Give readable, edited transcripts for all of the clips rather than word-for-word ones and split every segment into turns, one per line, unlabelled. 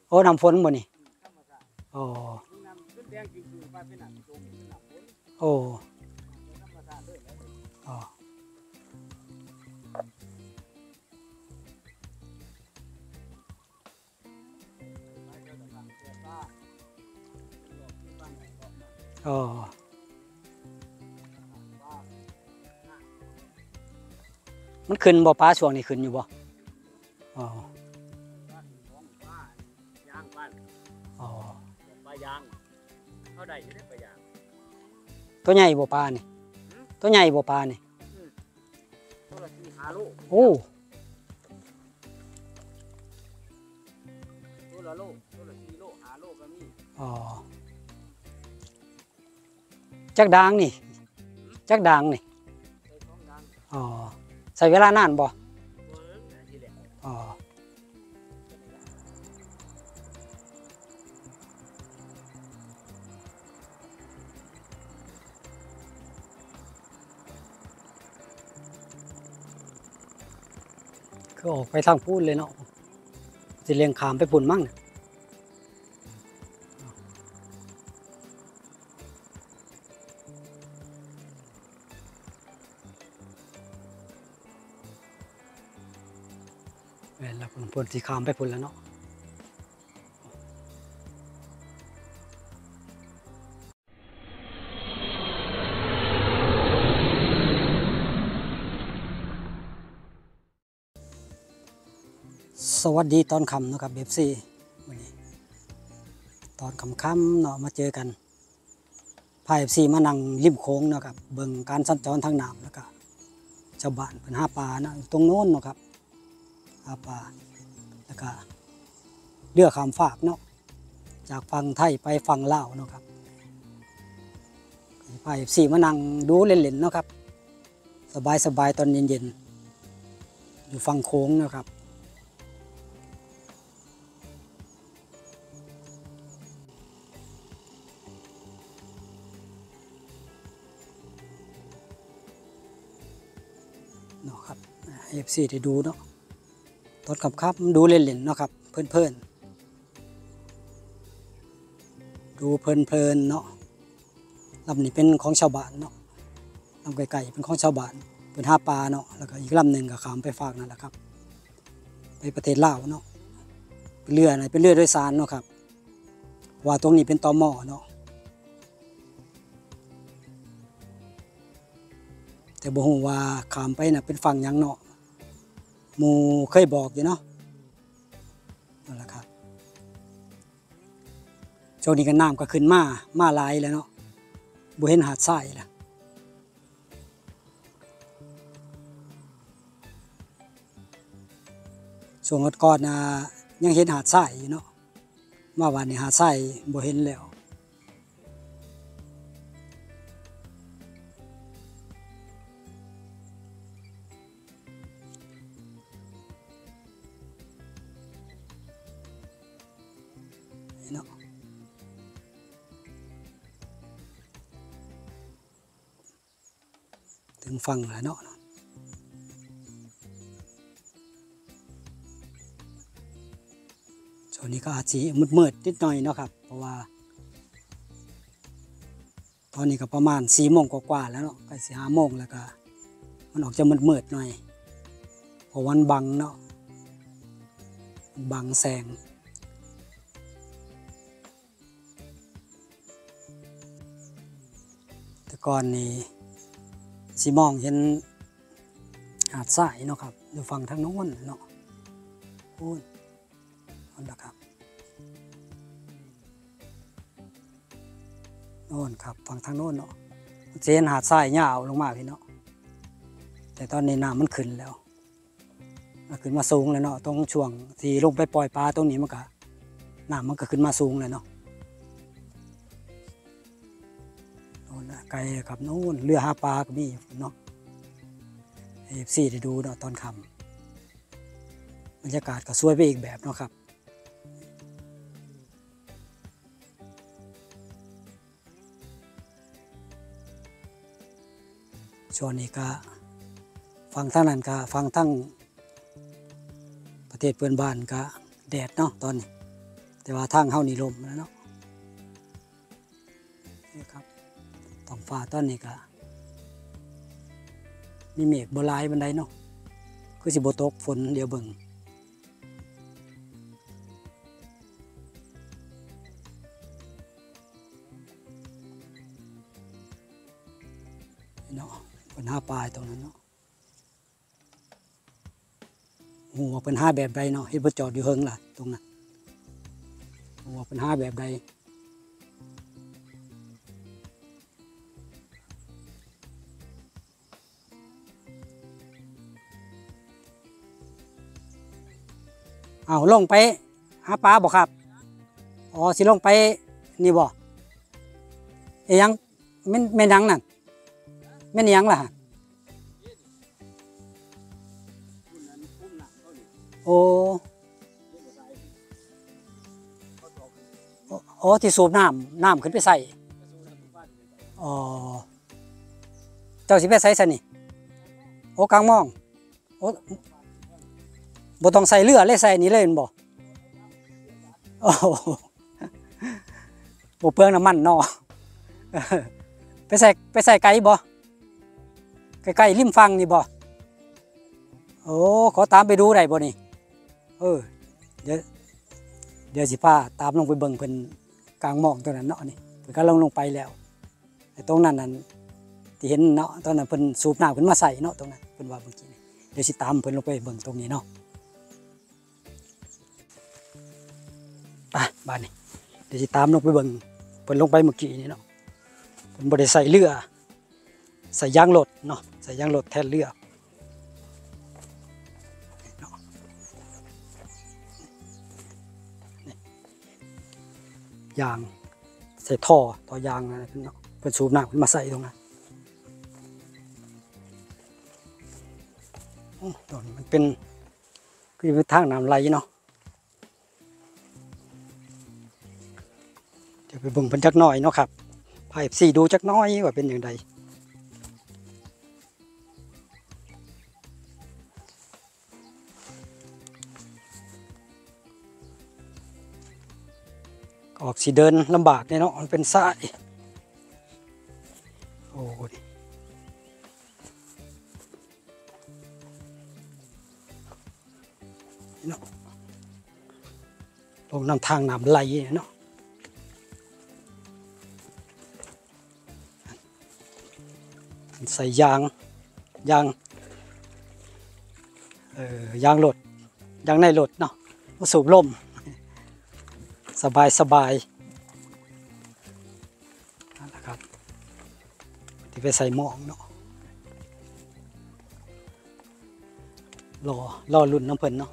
โอ้น้ำฝนบ่นี่โอ้โอ้อ๋ออ๋อมันขึ้นบ่ปลาช่วงนี้ขึ้นอยู่บ่อ๋ออ๋อ
ปลายางเขาได้อยู่ได้ปลายาง
ตัวใหญ่บ่ปลานี่ตัวใหญ่บ่ปลานี่
ตัวละ4-5 โล
โอ้
ตัวละโลตัวละ4 โล5 โลก็มี
อ๋อจักด่างนี่จักด่างนี่อ๋อใส่เวลานานบ่อ๋อคือออกไปทางพูดเลยเนาะสิเลียงขามไปปุ่นมั่งเวลาปุ่นสิขามไปปุ่นแล้วเนาะสวัสดีตอนค่ำนะครับFCวันนี้ตอนค่ำๆเนาะมาเจอกันพา FC มานั่งริมโค้งเนาะครับเบิ่งการสัญจรทางน้ำแล้วก็ชาวบ้านเพิ่นหาปลานะตรงโน้นเนาะครับหาปลาแล้วก็เรือข้ามฟากเนาะจากฝั่งไทยไปฝั่งลาวเนาะครับพา FC มานั่งดูเล่นๆเนาะครับสบายๆตอนเย็นๆอยู่ฝั่งโค้งเนาะครับเนาะครับFC ได้ดูเนาะตอนค่ำๆดูเล่นๆเนาะครับเพื่อนๆดูเพลินๆเนาะลำนี้เป็นของชาวบ้านเนาะลำไกลๆเป็นของชาวบ้านเป็นหาปลาเนาะแล้วก็อีกลำหนึ่งก็ข้ามไปฝากนั่นแหละครับไปประเทศลาวเนาะเป็นเรือไหนเป็นเรือโดยสารเนาะครับว่าตรงนี้เป็นตม.เนาะแต่บ่ฮู้ว่าข้ามไปน่ะเป็นฝั่งหยังเนาะหมู่เคยบอกอยู่เนาะนั่นแหละครับช่วงนี้ก็น้ำก็ขึ้นมาหลายแล้วเนาะบ่เห็นหาดทรายแล้วช่วงก่อนยังเห็นหาดทรายอยู่เนาะมาวันนี้หาดทรายบ่เห็นแล้วเนาะถึงฝั่งแล้วเนาะช่วงนี้ก็อาจจะมืดๆนิดหน่อยเนาะครับเพราะว่าตอนนี้ก็ประมาณ4 โมงกว่าๆแล้วเนาะใกล้สิ5 โมงแล้วก็มันออกจะมืดๆหน่อยเพราะวันบังเนาะบังแสงแต่ก่อนนี่สิมองเห็นหาดทรายเนาะครับอยู่ฝั่งทางโน้นเนาะพูดนั่นแหละครับโน่นครับฝั่งทางโน้นเนาะจะเห็นหาดทรายยาวลงมาพี่เนาะแต่ตอนนี้น้ำมันขึ้นแล้วขึ้นมาสูงแล้วเนาะตรงช่วงที่ลงไปปล่อยปลาตรงนี้มันก็น้ำมันก็ขึ้นมาสูงเลยเนาะโน่นไกลครับโน่นเรือหาปลาก็มีเนาะFCได้ดูเนาะตอนค่ำบรรยากาศก็สวยไปอีกแบบเนาะครับช่วงนี้ก็ฟังทั้งนั้นก็ฟังทั้งประเทศเพื่อนบ้านก็แดดเนาะตอนนี้แต่ว่าทางเฮานี่ลมแล้วเนาะนี่ครับท้องฟ้าตอนนี้ก็มีเมฆบ่หลายปานใดเนาะคือสิบ่ตกฝนเดี๋ยวเบิ่งเนาะเพิ่นหาปลาตรงนั้นเนาะหัวเพิ่นหาแบบใดเนาะเฮ็ดบ่จอดอยู่เฮิงล่ะตรงนั้นหัวเพิ่นหาแบบใดเอาลงไปหาปลาบ่ครับอ๋อสิลงไปนี่บ่เอ้ยังแม่นหยังนั่นแม่นหยังล่ะ
คุณนั้นอุ้มหนักเขานี่
โอ้
เรียกว่าไสเขาตอกขึ้น
โอ้ที่สูบน้ำขึ้นไปใส่
กระสูน้ำบ้านนี่ไป
อ๋อเจ้าสิไปใส่ซะนี่โอ้กลางมองโอ้บ่ต้องใส่เรือเลยใส่นี่เลยแม่นบ่โอ้โหบ่เปลืองน้ำมันเนาะไปใส่ไกลบ่ใกล้ๆริมฝั่งนี่บ่โอ้ขอตามไปดูได้บ่นี่เดี๋ยวสิพาตามลงไปเบิ่งเพิ่นกลางหมองตัวนั้นเนาะนี่เพิ่นก็ลงไปแล้วไอ้ตรงนั้นนั่นที่เห็นเนาะตอนนั้นเพิ่นสูบน้ำขึ้นมาใส่เนาะตรงนั้นเพิ่นว่าเมื่อกี้นี่เดี๋ยวสิตามเพิ่นลงไปเบิ่งตรงนี้เนาะไปบ้านนี้เดี๋ยวสิตามลงไปเบิ่งเพิ่นลงไปเมื่อกี้นี่เนาะเพิ่นบ่ได้ใส่เรือใส่ยางรถเนาะใส่ยางรถแทนเรือเนาะนี่ยางใส่ท่อยางอะไรเนาะเพิ่นสูบน้ำขึ้นมาใส่ตรงนั้นโอ้ตรงนี้มันเป็นคือเป็นทางน้ำไหลเนาะเดี๋ยวไปเบิ่งเพิ่นจักหน่อยเนาะครับพา FC ดูจักหน้อยว่าเป็นอย่างไรออกสิเดินลำบากเนี่ยเนาะมันเป็นสายโอ้นี่เนาะลงน้ำทางน้ำไหลเนาะใส่ยางยางรถยางในรถเนาะมาสูบลมสบายนั่นแหละครับที่ไปใส่หมองเนาะรอรุ่นน้ำเพิ่นเนาะ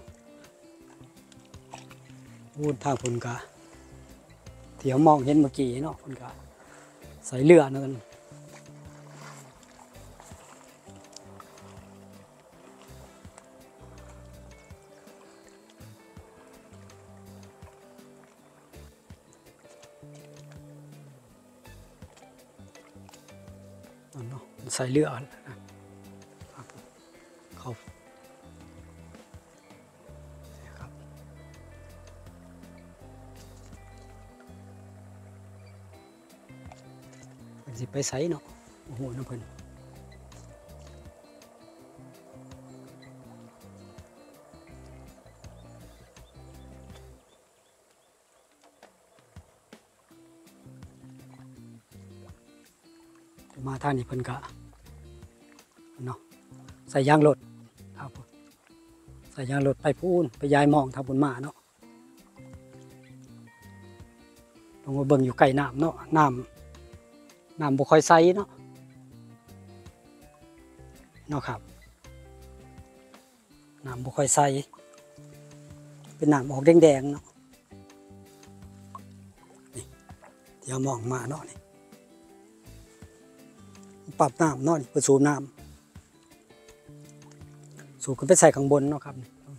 วูนทางเพิ่นกะเที่ยวมองเห็นเมื่อกี้เนาะเพิ่นกะใส่เรือนั่นเนาะใส่เรือนะเขาครับเพิ่นสิไปใส่เนาะโอ้โหน้ำเพิ่นมาทางนี้เพิ่นกะเนาะใส่ยางรถครับใส่ยางรถไปพูนไปยายมองทางบนมาเนาะลงมาเบิ่งอยู่ใกล้น้ำเนาะน้ำบ่ค่อยใสเนาะครับน้ำบ่ค่อยใสเป็นน้ำออกแดงๆเนาะนี่ที่เอามองมาเนาะนี่ปรับน้ำเนาะนี่เพื่อสูบน้ำสูบขึ้นไปใส่ข้างบนเนาะครับ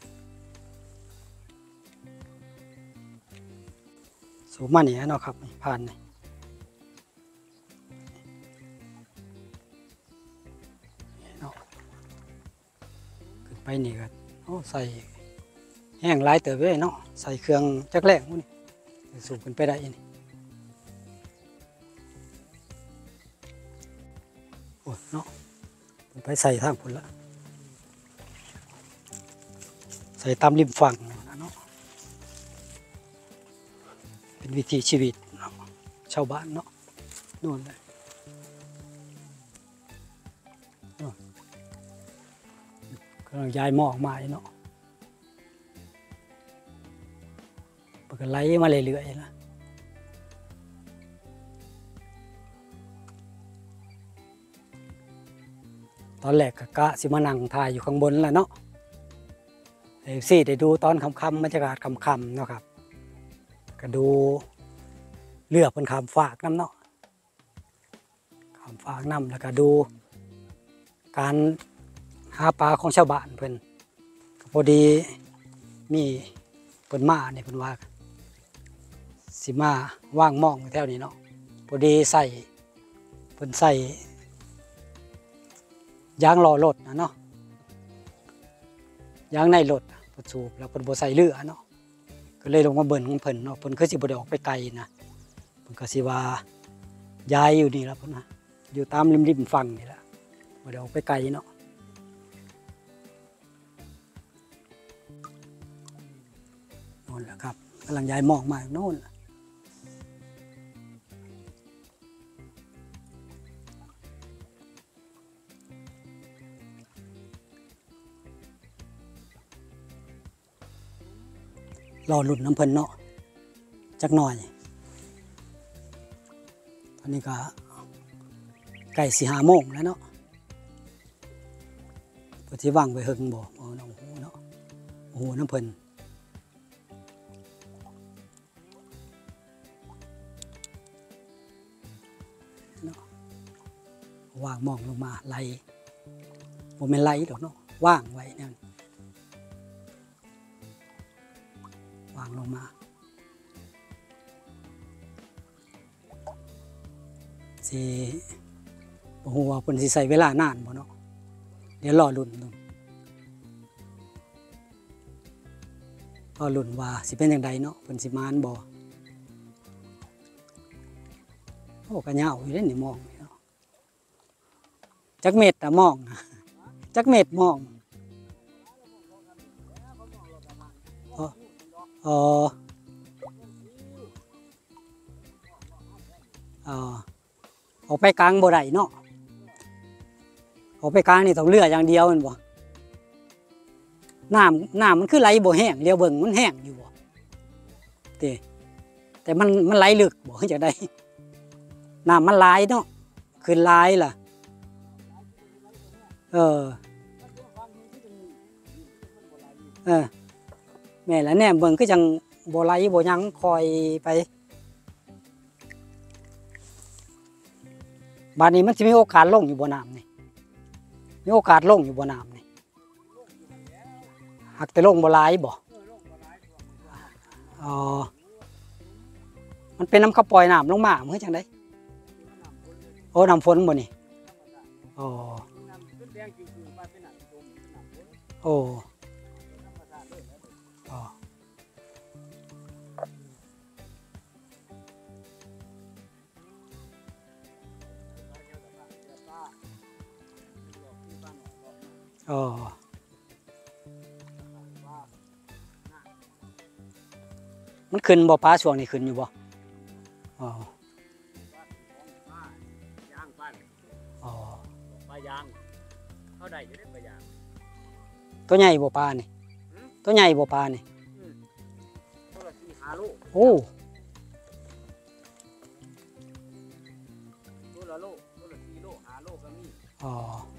สูบมาเนี่ยเนาะครับผ่านนี่เนาะขึ้นไปนี่ก็ใส่แห้งหลายเติบเลยเนาะใส่เครื่องจักแรงพวกนี้สูบขึ้นไปได้นี่โอ้เนาะมันไปใส่ทางพุ่นละใส่ตามริมฝั่งนะเนาะเป็นวิถีชีวิตเนาะชาวบ้านเนาะนู่นเลยกำลังย้ายหม้อออกมาเนาะมันก็ไหลมาเรื่อยๆนะตอนแรกก็กะสิมานั่งถ่ายอยู่ข้างบนแหละเนาะสิได้ดูตอนค่ำๆบรรยากาศค่ำๆเนาะครับก็ดูเรือเป็นข้ามฝากน้ำเนาะข้ามฝากน้ำแล้วก็ดูการหาปลาของชาวบ้านเพิ่นพอดีมีเพิ่นมาเนี่ยเพิ่นว่าสิมาว่างหม้องอยู่แถวนี้เนาะพอดีเพิ่นใส่ยางล้อรถนะเนาะยางในรถเพิ่นสูบแล้วเพิ่นบ่ใส่เรือเนาะก็เลยลงมาเบิ่นของเพิ่นเนาะเพิ่นคือสิบ่ได้ออกไปไกลนะเพิ่นก็สิว่าย้ายอยู่นี่ล่ะเพิ่นนะอยู่ตามริมฝั่งนี่ล่ะบ่ได้ออกไปไกลเนาะโน่นแหละครับกำลังย้ายหมอกมาโน่นรอลุ่นน้ำเพิ่นเนาะจักหน่อยตอนนี้ก็ใกล้สิ5 โมงแล้วเนาะเพิ่นสิว่างไปเฮิงบ่โอ้โหเนาะโอ้โหน้ำเพิ่นเนาะว่างมองลงมาไหลบ่แม่นไหลดอกเนาะว่างไว้เนี่ยวางลงมาสิบ่ฮู้ว่าเพิ่นสิใช้เวลานานบ่เนาะเดี๋ยวรอลุ้นว่าสิเป็นจังไดเนาะเพิ่นสิมานบ่โอ้ก็ยาวอยู่เด้นี่มองเนาะจักเม็ดอะมองจักเม็ดมองอ๋อออกไปกลางบ่ได้เนาะออกไปกลางนี่ต้องเรืออย่างเดียวแม่นบ่น้ำมันคือไหลบ่แห้งเดี๋ยวเบิ่งมันแห้งอยู่บ่แต่มันไหลลึกบ่คือจังได๋น้ำมันหลายเนาะขึ้นหลายล่ะแม่ละแนมเบิ่งคือจังบ่ไหลบ่หยังคอยไปบัดนี้มันสิมีโอกาสลงอยู่บ่น้ำนี่มีโอกาสลงอยู่บ่น้ำนี่หักแต่ลงบ่หลายบ่อ๋อมันเป็นน้ำข้าวปล่อยน้ำลงมาเหมือนจังได๋โอ้น้ำฝนบ่นี่อ๋อโอ้อ๋ออ๋อมันขึ้นบ่ปลาช่วงนี้ขึ้นอยู่บ่อ๋อ
ย่างปั้น
อ๋อ
ปลายางเข้าได้อยู่ได้ปลายาง
ตัวใหญ่บ่ปลานี่ตัวใหญ่บ่ปลานี่
ตัวละ4-5 โล
โอ้
ตัวละ4 โล5 โลก็มี
อ๋อ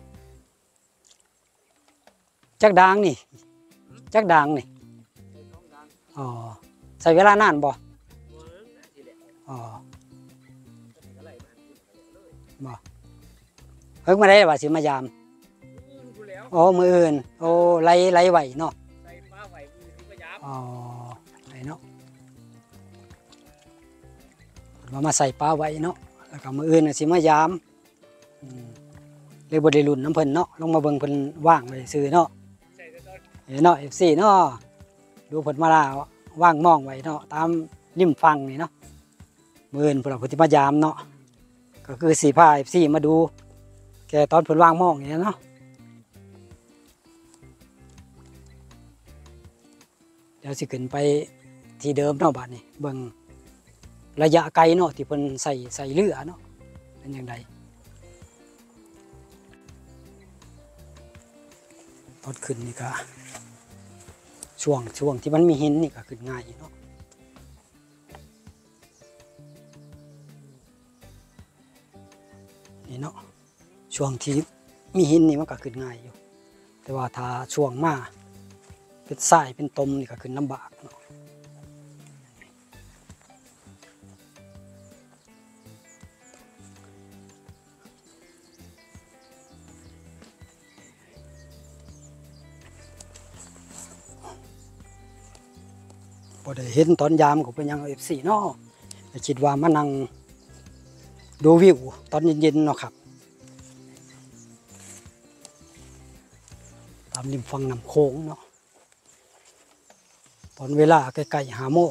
จักด่างนี่จักด่างนี่
ใส่ท้องดัง
อ๋อใส่เวลานานบ่
เบิ่งนะสิแหละ
อ๋อ
ก็ไหลมาเลย
บ่เพิ่งมาได้ว่าสิมายาม
อื่นกูแล้ว
อ๋อมื้ออื่นโอ้ไหลไหวเนาะ
ใส่ปลาไหวมือสิพยายาม
อ๋อไหลเนาะมาใส่ปลาไว้เนาะแล้วก็มื้ออื่นน่ะสิมายามเลยบ่ได้ลุ้นน้ำเพิ่นเนาะลงมาเบิ่งเพิ่นว่างไว้ซื่อเนาะ
ใส่แต่ตอน
เนาะ FC เนาะดูเพิ่นมาลาว่างมองไว้เนาะตามริมฝั่งนี่เนาะมื้ออื่นพวกเราก็สิมายามเนาะก็คือสิพา FC มาดูแกตอนเพิ่นวางหม้องนี่เนาะเดี๋ยวสิขึ้นไปที่เดิมเนาะบัดนี้เบิ่งระยะไกลเนาะที่เพิ่นใส่เรือเนาะเป็นจังไดตอนขึ้นนี่ก็ช่วงที่มันมีหินนี่ก็ขึ้นง่ายเนาะนี่เนาะช่วงที่มีหินนี่มันก็ขึ้นง่ายอยู่แต่ว่าถ้าช่วงมาเป็นทรายเป็นตมนี่ก็ขึ้นลำบากเนาะพอได้เห็นตอนยามก็เป็นยังFCเนาะคิดว่ามานั่งดูวิวตอนเย็นๆเนาะครับตามริมฝั่งน้ำโขงเนาะตอนเวลาใกล้ๆ5 โมง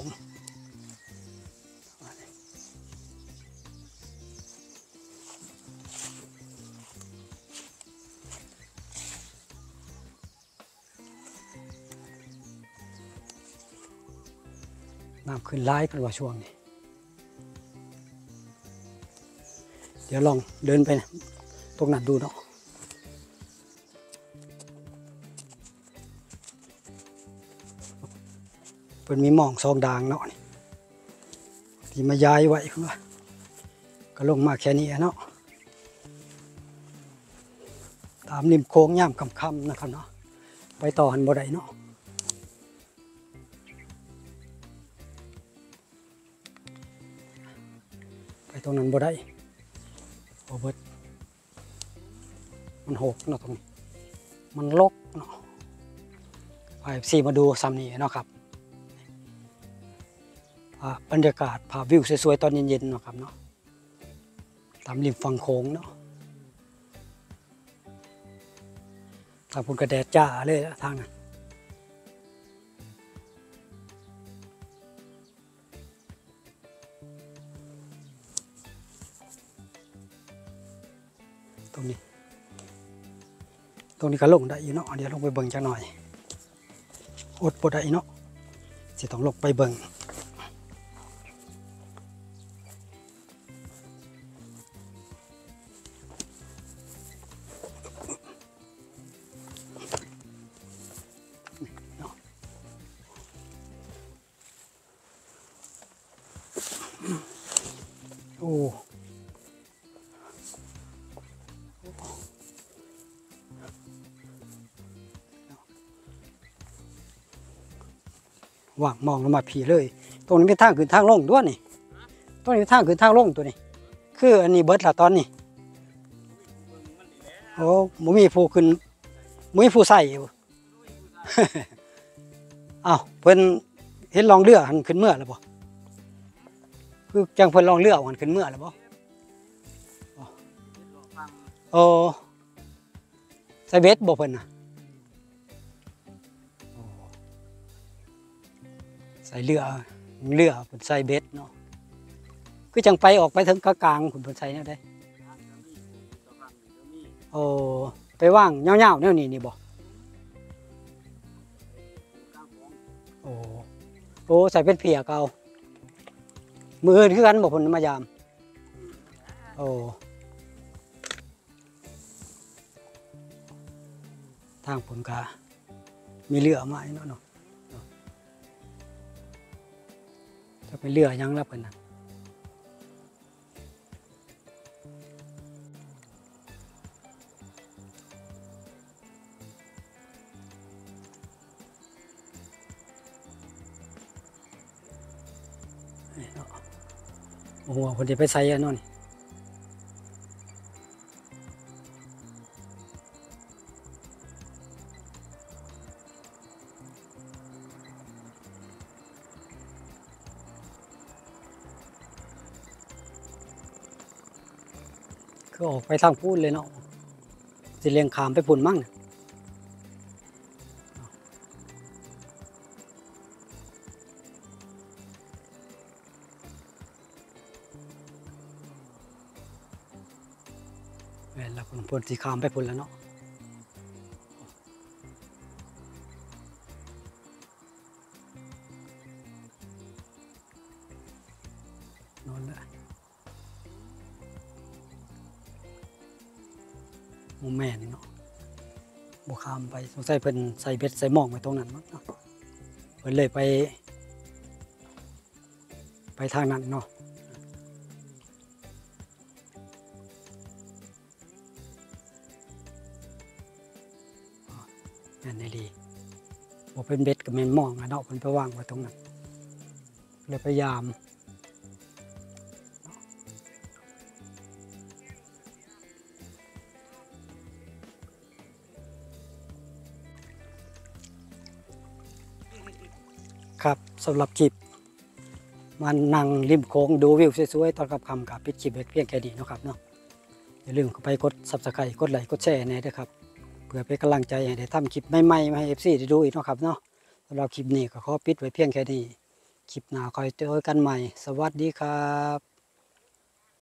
น้ำขึ้นร้ายเป็นว่าช่วงนี้เดี๋ยวลองเดินไปตรงนั้นดูเนาะเป็นมีหม่อง2 ด่างเนาะนี่ที่มาย้ายไว้เพิ่นว่าก็ลงมาแค่นี้เนาะตามริมโค้งย่ามค่ำๆนะครับเนาะไปต่อหันบ่ได้เนาะไปตรงนั้นบ่ได้โอเบิดมันหกเนาะตรงนี้มันลกเนาะพา FC มาดูซ้ำนี่เนาะครับบรรยากาศภาพวิวสวยๆตอนเย็นๆเนาะครับเนาะตามริมฝั่งโขงเนาะทางพุ่นกระแดดจ้าเลยทางนั้นตรงนี้ก็ลงได้อยู่เนาะเดี๋ยวลงไปเบิ่งจักหน่อยอดบ่ได้เนาะสิต้องลงไปเบิ่งโอ้ว่างมองลงมาผีเลยตรงนี้เป็นทางขึ้นทางลงด้วยนี่ตรงนี้เป็นทางขึ้นทางลงตัวนี้คืออันนี้เบิดละตอนนี้โอ้บ่มีผู้ขึ้นบ่มีผู้ใส่อยู่ อ้าวเพิ่นเห็นลองเรือหันขึ้นเมื่อแล้วบ่คือจังเพิ่นลองเรือหันขึ้นเมื่อแล้วบ่โอ้ใส่เบ็ดบ่เพิ่นน่ะใส่เรือเพิ่นใส่เบ็ดเนาะคือจังไปออกไปถึงกลางๆเพิ่นใส่แนวใดโอ้ไปว่างยาวๆแนวนี้นี่บ่โอ้โอ้ใส่เป็นเพียเก่ามืออื่นคือกันบ่เพิ่นมายามโอ้ทางผมก็มีเรือมาเนาะจะไปเรือยังแล้วเพิ่นน่ะโอ้โหเพิ่นสิไปใส่อันนั้นนี่คือออกไปทางพูนเลยเนาะสิเลียงขามไปพุ่นมั่งแม่นแล้วเพิ่นสิข้ามไปพุ่นแล้วเนาะนอนละบ่แม่นเนาะบ่ข้ามไปสงสัยเพิ่นใส่เบ็ดใส่หม้องไว้ตรงนั้นมั้งเนาะเพิ่นเลยไปทางนั้นเนาะแม่นอีหลีบ่เป็นเบ็ดก็แม่นหม้องอะเนาะเพิ่นไปวางไว้ตรงนั้นเลยพยายามครับสำหรับคลิปมานั่งริมโขงดูวิวสวยๆตอนค่ำๆกับปิดคลิปไว้เพียงแค่นี้เนาะครับเนาะอย่าลืมเข้าไปกด Subscribe กดไลค์กดแชร์ให้ด้วยครับเพื่อเป็นกำลังใจให้ได้ทำคลิปใหม่ๆมาให้ FC ได้ดูอีกเนาะครับเนาะสำหรับคลิปนี้ก็ขอปิดไว้เพียงแค่นี้คลิปหน้าคอยเจอกันใหม่สวัสดีครับ